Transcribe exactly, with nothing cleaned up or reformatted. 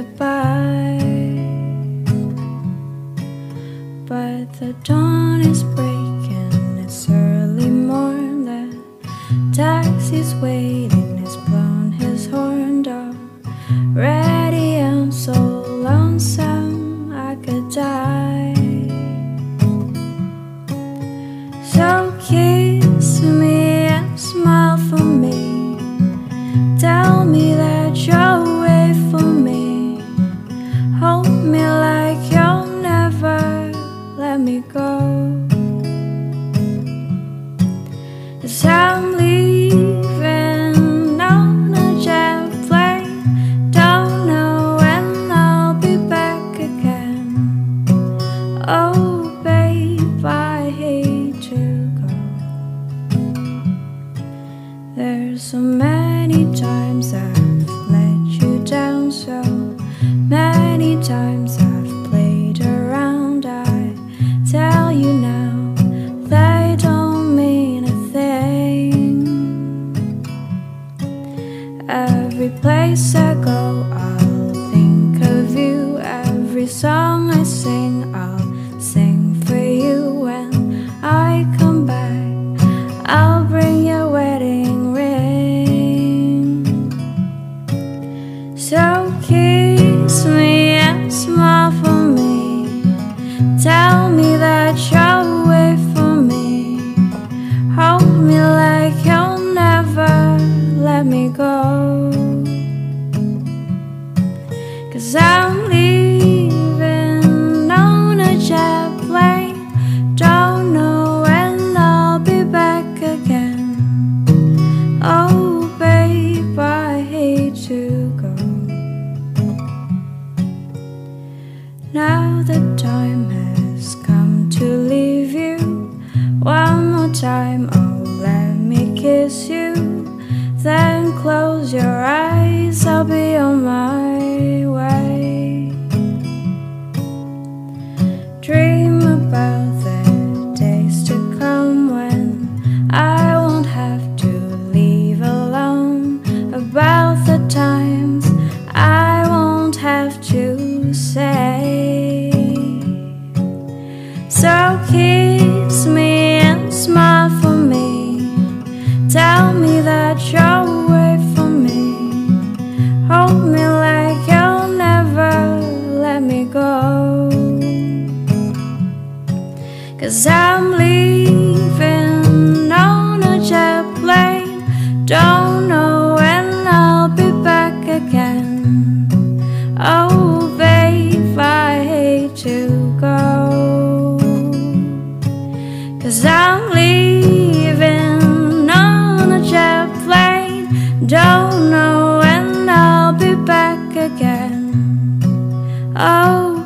goodbye. But the dawn is breaking, it's early morn. The taxi's waiting, he's blown his horn already. I'm so lonesome, I could die. So kiss me and smile for me, tell me that you'll wait for me, hold me like you'll never let me go. 'Cause I'm leaving on a jet plane, don't know when I'll be back again. Oh babe, I hate to go. There's so many times I've let you down, so many times I've played around. I tell you now, they don't mean a thing. Every place I go, I'll think of you. Every song I sing, I'll sing for you. When I come back, I'll bring your wedding ring. So kiss me and smile for me, tell me that you'll wait for me, hold me like you'll never let me go. 'Cause I'm leaving on a jet plane, don't know when I'll be back again. Oh babe, I hate to go. Now the time has come to leave you. One more time, oh let me kiss you, then close your eyes, I'll be on my way. Dream about the days to come when I won't have to leave alone, about the times I won't have to say. So kiss me and smile for me, tell me that you'll wait for me, hold me like you'll never let me go. 'Cause I'm leaving on a jet plane, don't know when I'll be back again. Oh babe, I hate to go. 'Cause I'm leaving on a jet plane, don't know when I'll be back again. Oh